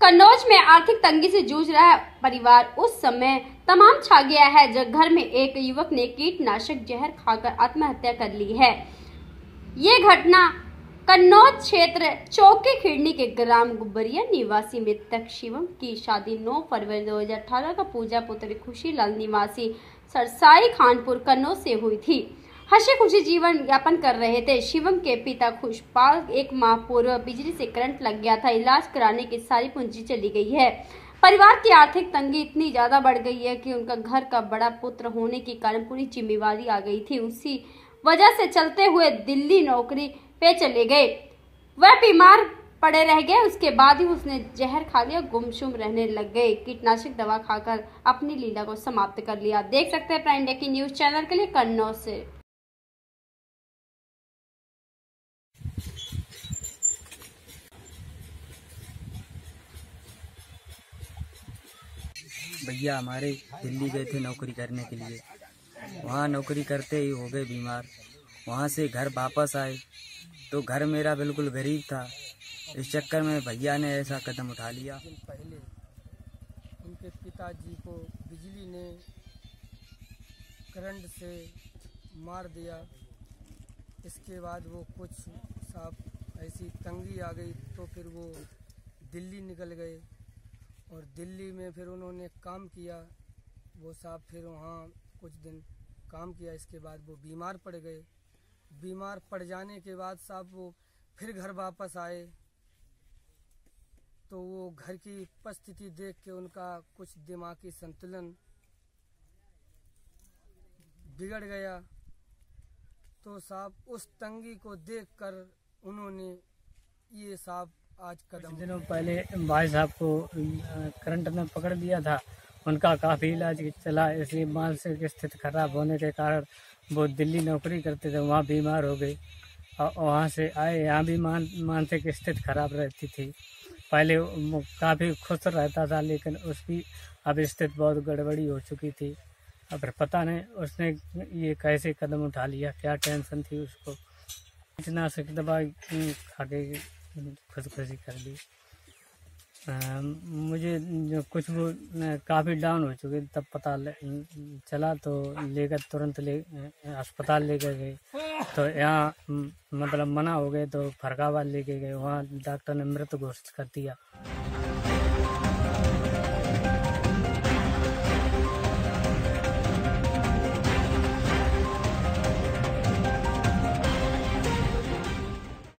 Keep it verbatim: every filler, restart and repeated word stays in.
कन्नौज में आर्थिक तंगी से जूझ रहा परिवार उस समय तमाम छा गया है जब घर में एक युवक ने कीटनाशक जहर खाकर आत्महत्या कर ली है। ये घटना कन्नौज क्षेत्र चौकी खिड़नी के ग्राम गुब्बरिया निवासी मृतक शिवम की शादी नौ फरवरी दो हजार अठारह का पूजा पुत्री खुशी लाल निवासी सरसाई खानपुर कन्नौज से हुई थी। हंसी खुशी जीवन यापन कर रहे थे। शिवम के पिता खुशपाल एक माह पूर्व बिजली से करंट लग गया था। इलाज कराने की सारी पूंजी चली गई है। परिवार की आर्थिक तंगी इतनी ज्यादा बढ़ गई है कि उनका घर का बड़ा पुत्र होने के कारण पूरी जिम्मेवारी आ गई थी। उसी वजह से चलते हुए दिल्ली नौकरी पे चले गए। वह बीमार पड़े रह गए। उसके बाद ही उसने जहर खा लिया, गुमसुम रहने लग गए। कीटनाशक दवा खाकर अपनी लीला को समाप्त कर लिया। देख सकते हैं प्राइम इंडिया की न्यूज चैनल के लिए कन्नौज से। भैया हमारे दिल्ली गए थे नौकरी करने के लिए। वहाँ नौकरी करते ही हो गए बीमार। वहाँ से घर वापस आए तो घर मेरा बिल्कुल गरीब था। इस चक्कर में भैया ने ऐसा कदम उठा लिया। पहले उनके पिताजी को बिजली ने करंट से मार दिया। इसके बाद वो कुछ साहब ऐसी तंगी आ गई तो फिर वो दिल्ली निकल गए और दिल्ली में फिर उन्होंने काम किया। वो साहब फिर वहाँ कुछ दिन काम किया। इसके बाद वो बीमार पड़ गए। बीमार पड़ जाने के बाद साहब वो फिर घर वापस आए तो वो घर की परिस्थिति देख के उनका कुछ दिमागी संतुलन बिगड़ गया। तो साहब उस तंगी को देखकर उन्होंने ये साहब आज कदम दिनों पहले भाई साहब को करंट ने पकड़ लिया था। उनका काफ़ी इलाज चला। इसी मानसिक स्थिति खराब होने के कारण वो दिल्ली नौकरी करते थे, वहाँ बीमार हो गए और वहाँ से आए। यहाँ भी मान मानसिक स्थिति खराब रहती थी। पहले वो काफ़ी खुश रहता था लेकिन उसकी अब स्थिति बहुत गड़बड़ी हो चुकी थी। अब फिर पता नहीं उसने ये कैसे कदम उठा लिया, क्या टेंशन थी उसको। कीटनाशक दवा खा के खुदकुशी कर ली। आ, मुझे जो कुछ वो काफ़ी डाउन हो चुके तब पता ले, चला तो लेकर तुरंत ले अस्पताल लेकर गए तो यहाँ मतलब मना हो गए तो फरकाबाद लेके गए। वहाँ डॉक्टर ने मृत घोषित कर दिया।